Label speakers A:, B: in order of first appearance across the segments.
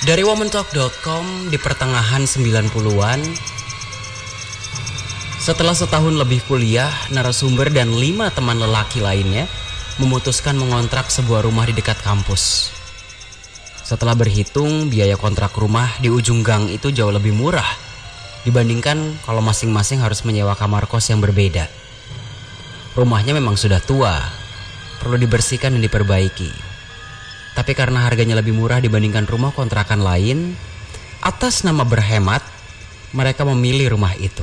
A: Dari womantalk.com di pertengahan 90-an, setelah setahun lebih kuliah, narasumber dan 5 teman lelaki lainnya memutuskan mengontrak sebuah rumah di dekat kampus. Setelah berhitung, biaya kontrak rumah di ujung gang itu jauh lebih murah dibandingkan kalau masing-masing harus menyewa kamar kos yang berbeda. Rumahnya memang sudah tua, perlu dibersihkan dan diperbaiki. Tapi karena harganya lebih murah dibandingkan rumah kontrakan lain, atas nama berhemat, mereka memilih rumah itu.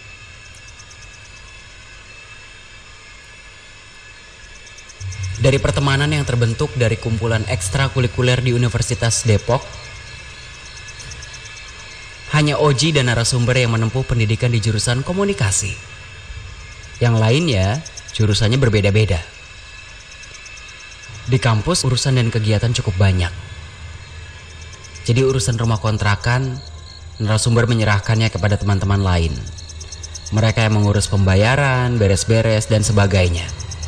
A: Dari pertemanan yang terbentuk dari kumpulan ekstrakurikuler di Universitas Depok, hanya Oji dan narasumber yang menempuh pendidikan di jurusan komunikasi. Yang lainnya jurusannya berbeda-beda. Di kampus urusan dan kegiatan cukup banyak. Jadi urusan rumah kontrakan, narasumber menyerahkannya kepada teman-teman lain. Mereka yang mengurus pembayaran, beres-beres, dan sebagainya.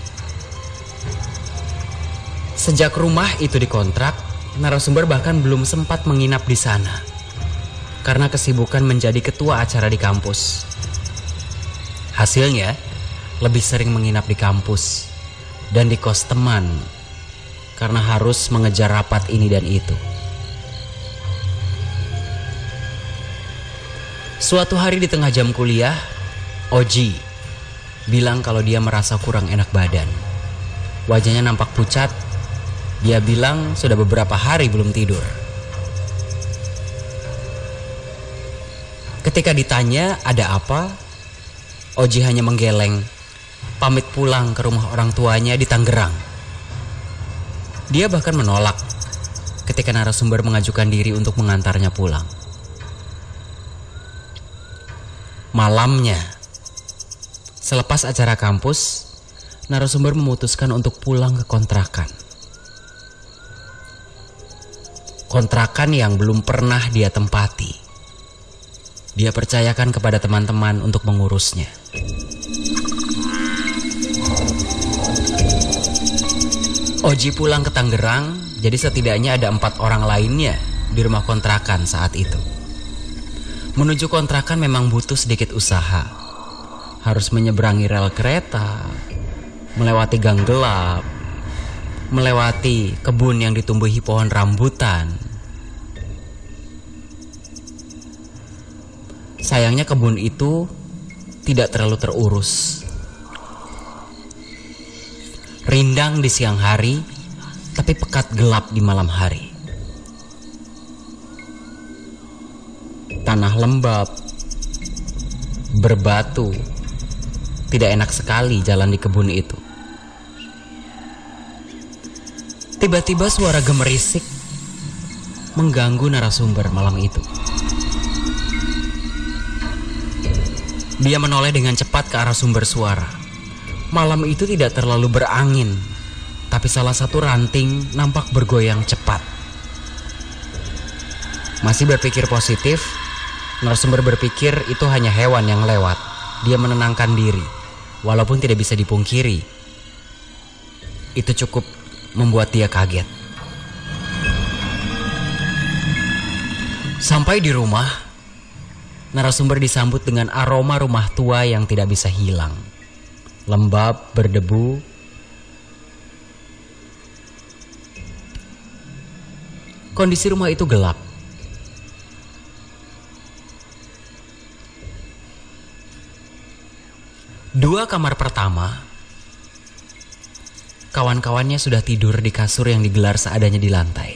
A: Sejak rumah itu dikontrak, narasumber bahkan belum sempat menginap di sana karena kesibukan menjadi ketua acara di kampus. Hasilnya, lebih sering menginap di kampus dan di kos teman karena harus mengejar rapat ini dan itu. Suatu hari di tengah jam kuliah, Oji bilang kalau dia merasa kurang enak badan. Wajahnya nampak pucat. Dia bilang sudah beberapa hari belum tidur. Ketika ditanya ada apa, Oji hanya menggeleng, pamit pulang ke rumah orang tuanya di Tangerang. Dia bahkan menolak ketika narasumber mengajukan diri untuk mengantarnya pulang. Malamnya, selepas acara kampus, narasumber memutuskan untuk pulang ke kontrakan. Kontrakan yang belum pernah dia tempati. Dia percayakan kepada teman-teman untuk mengurusnya. Oji pulang ke Tangerang, jadi setidaknya ada 4 orang lainnya di rumah kontrakan saat itu. Menuju kontrakan memang butuh sedikit usaha. Harus menyeberangi rel kereta, melewati gang gelap, melewati kebun yang ditumbuhi pohon rambutan. Sayangnya kebun itu tidak terlalu terurus. Rindang di siang hari, tapi pekat gelap di malam hari. Tanah lembab, berbatu. Tidak enak sekali jalan di kebun itu. Tiba-tiba suara gemerisik mengganggu narasumber malam itu. Dia menoleh dengan cepat ke arah sumber suara. Malam itu tidak terlalu berangin, tapi salah satu ranting nampak bergoyang cepat. Masih berpikir positif, narasumber berpikir itu hanya hewan yang lewat. Dia menenangkan diri, walaupun tidak bisa dipungkiri. Itu cukup membuat dia kaget. Sampai di rumah, narasumber disambut dengan aroma rumah tua yang tidak bisa hilang. Lembab, berdebu. Kondisi rumah itu gelap. Dua kamar pertama, kawan-kawannya sudah tidur di kasur yang digelar seadanya di lantai.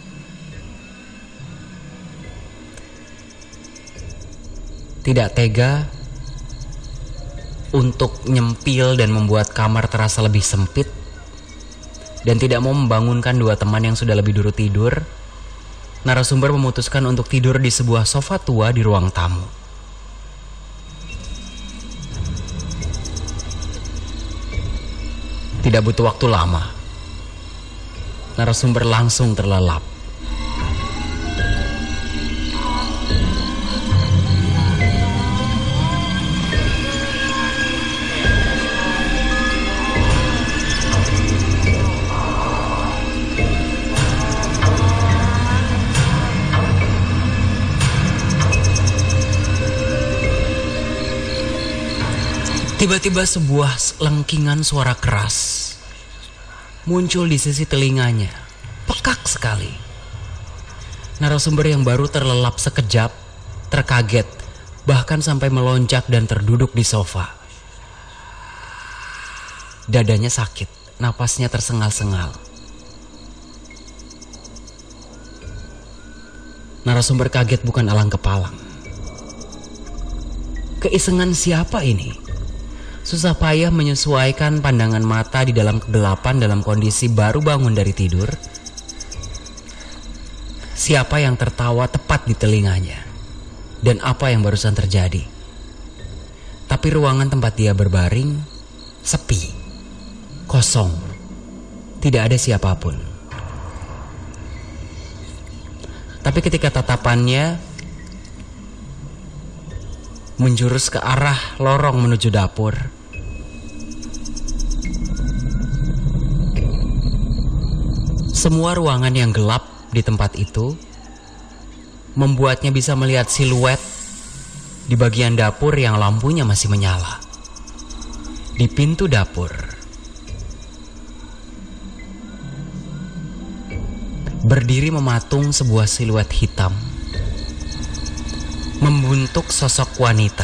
A: Tidak tega untuk nyempil dan membuat kamar terasa lebih sempit, dan tidak mau membangunkan 2 teman yang sudah lebih dulu tidur, narasumber memutuskan untuk tidur di sebuah sofa tua di ruang tamu. Tidak butuh waktu lama, narasumber langsung terlelap. Tiba-tiba sebuah lengkingan suara keras muncul di sisi telinganya, pekak sekali. Narasumber yang baru terlelap sekejap, terkaget, bahkan sampai melonjak dan terduduk di sofa. Dadanya sakit, napasnya tersengal-sengal. Narasumber kaget bukan alang kepalang. Keisengan siapa ini? Susah payah menyesuaikan pandangan mata di dalam kegelapan dalam kondisi baru bangun dari tidur. Siapa yang tertawa tepat di telinganya? Dan apa yang barusan terjadi? Tapi ruangan tempat dia berbaring sepi, kosong, tidak ada siapapun. Tapi ketika tatapannya menjurus ke arah lorong menuju dapur, semua ruangan yang gelap di tempat itu membuatnya bisa melihat siluet di bagian dapur yang lampunya masih menyala. Di pintu dapur berdiri mematung sebuah siluet hitam, membentuk sosok wanita.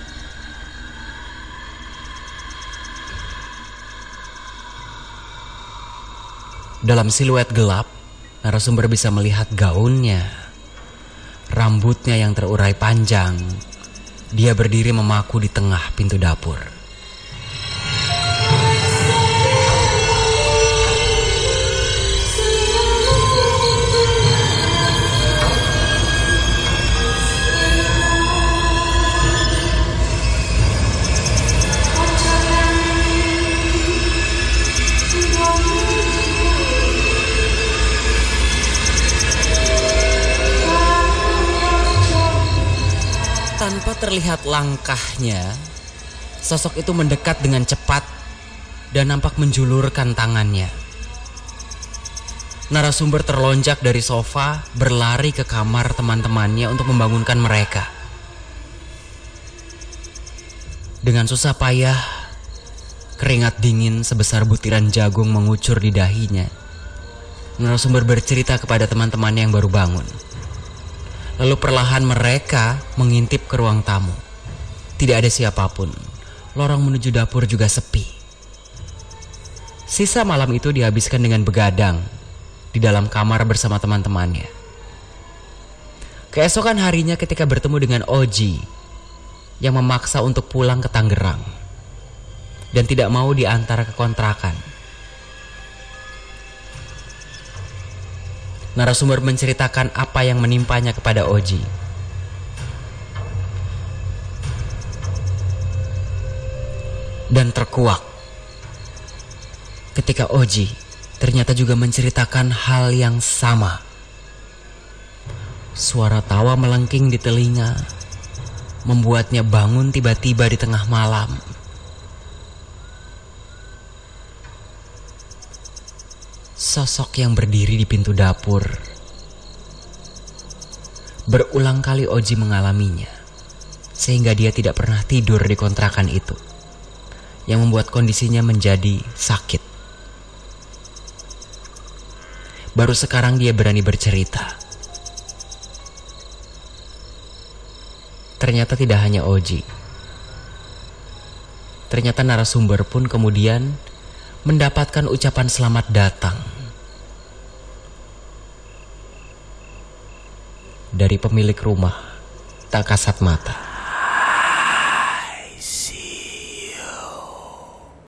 A: Dalam siluet gelap, narasumber bisa melihat gaunnya, rambutnya yang terurai panjang. Dia berdiri memaku di tengah pintu dapur. Tanpa terlihat langkahnya, sosok itu mendekat dengan cepat dan nampak menjulurkan tangannya. Narasumber terlonjak dari sofa, berlari ke kamar teman-temannya untuk membangunkan mereka. Dengan susah payah, keringat dingin sebesar butiran jagung mengucur di dahinya. Narasumber bercerita kepada teman-temannya yang baru bangun. Lalu perlahan mereka mengintip ke ruang tamu. Tidak ada siapapun. Lorong menuju dapur juga sepi. Sisa malam itu dihabiskan dengan begadang di dalam kamar bersama teman-temannya. Keesokan harinya ketika bertemu dengan Oji yang memaksa untuk pulang ke Tangerang dan tidak mau diantar ke kontrakan, narasumber menceritakan apa yang menimpanya kepada Oji. Dan terkuak ketika Oji ternyata juga menceritakan hal yang sama. Suara tawa melengking di telinga membuatnya bangun tiba-tiba di tengah malam. Sosok yang berdiri di pintu dapur. Berulang kali Oji mengalaminya, sehingga dia tidak pernah tidur di kontrakan itu, yang membuat kondisinya menjadi sakit. Baru sekarang dia berani bercerita. Ternyata tidak hanya Oji. Ternyata narasumber pun kemudian mendapatkan ucapan selamat datang dari pemilik rumah tak kasat mata.